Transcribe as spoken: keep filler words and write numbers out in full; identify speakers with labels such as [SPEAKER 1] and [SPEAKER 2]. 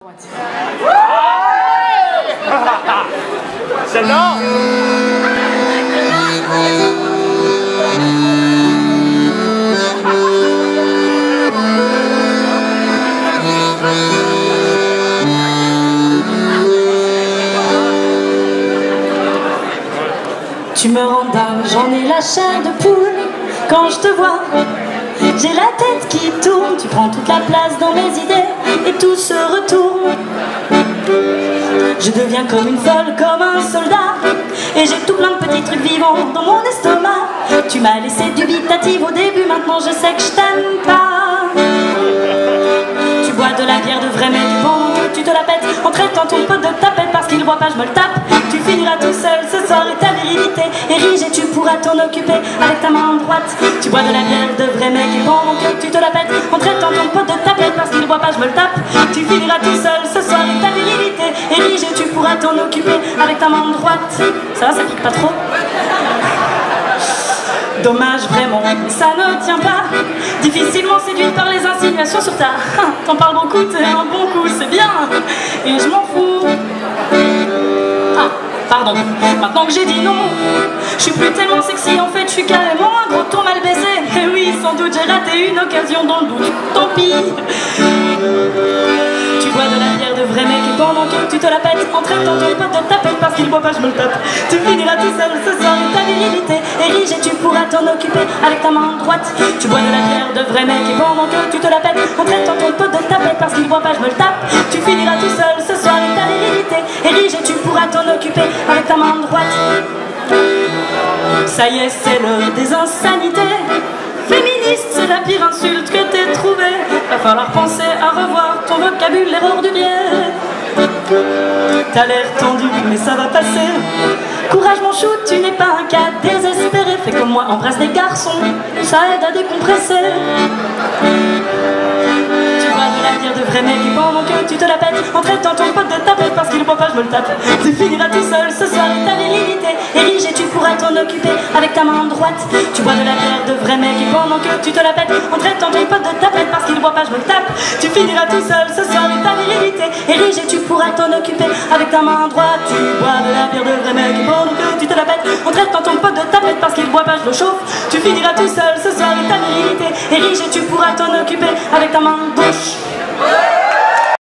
[SPEAKER 1] Celle-là.
[SPEAKER 2] Tu me rends dingue, j'en ai la chair de poule. Quand je te vois, j'ai la tête qui tourne. Tu prends toute la place dans mes idées et tout se retourne. Je deviens comme une folle, comme un soldat, et j'ai tout plein de petits trucs vivants dans mon estomac. Tu m'as laissé dubitative au début, maintenant je sais que je t'aime pas. Tu bois de la bière de vrai mais du bon, tu te la pètes en traitant ton pote de tapette parce qu'il boit pas, je me le tape. Tu finiras tout seul ce soir et ta virilité érige et tu pourras t'en occuper avec ta main droite. Tu bois de la bière de vrai mec et bon que tu te la pètes en traitant ton pote de tapette parce qu'il boit pas, je me le tape. Tu finiras tout seul ce soir et ta virilité érige et tu pourras t'en occuper avec ta main droite. Ça va, ça pique pas trop? Dommage vraiment, mais ça ne tient pas. Difficilement séduite par les insinuations sur ta... T'en parles beaucoup, t'es un bon coup, c'est bien. Et je m'en fous. Ah, pardon, maintenant que j'ai dit non, je suis plus tellement sexy, en fait je suis carrément un gros tour mal baisé. Et oui, sans doute j'ai raté une occasion dans le doute, tant pis. Tu bois de la bière de vrai mec et pendant que tu te la pètes en traitant ton pote de tapette parce qu'il boit pas, je me le tape. Tu finiras tout seul ce soir et ta virilité érige et tu pourras t'en occuper avec ta main droite. Tu bois de la bière de vrai mec et pendant que tu te la pètes en traitant ton pote de tapette parce qu'il boit pas, je me le tape. Tu finiras tout seul ce soir et ta virilité érige et tu pourras t'en occuper avec ta main droite. Ça y est, c'est l'heure des insanités. Féministe, c'est la pire insulte que t'aies trouvée. Va falloir penser à revoir ton vocabulaire hors du biais. T'as l'air tendu, mais ça va passer. Courage mon chou, tu n'es pas un cas désespéré. Fais comme moi, embrasse des garçons, ça aide à décompresser. Tu bois de la bière de vrai mec et pendant que tu te la pètes en traitant ton pote de tapette parce qu'il boit pas, je me le tape. Tu finiras tout seul ce soir et ta virilité érige et tu pourras t'en occuper avec ta main droite. Tu bois de la bière de vrai mec et pendant que tu te la pètes en traitant ton pote de tapette parce qu'il boit pas, je me le tape. Tu finiras tout seul ce soir et ta virilité érige et tu pourras t'en occuper avec ta main droite. Tu bois de la bière de vrai mec et pendant que tu te la pètes en traitant ton pote de tapette parce qu'il boit pas, je le chauffe. Tu finiras tout seul ce soir et ta virilité érige et tu pourras t'en occuper avec ta main gauche.